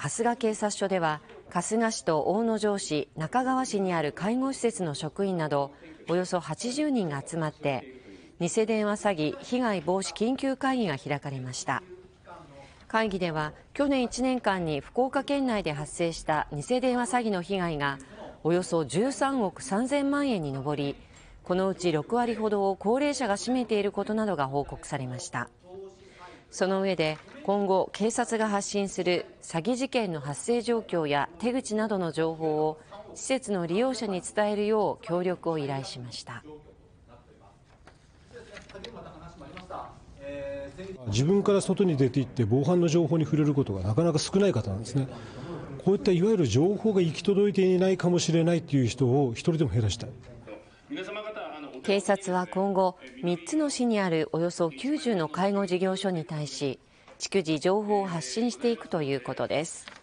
春日警察署では、春日市と大野城市、中川市にある介護施設の職員などおよそ80人が集まって偽電話詐欺被害防止緊急会議が開かれました。会議では去年1年間に福岡県内で発生した偽電話詐欺の被害がおよそ13億3000万円に上り、このうち6割ほどを高齢者が占めていることなどが報告されました。その上で今後警察が発信する詐欺事件の発生状況や手口などの情報を施設の利用者に伝えるよう協力を依頼しました。 自分から外に出て行って防犯の情報に触れることがなかなか少ない方なんですね。こういったいわゆる情報が行き届いていないかもしれないという人を一人でも減らしたい。 警察は今後3つの市にあるおよそ90の介護事業所に対し逐次情報を発信していくということです。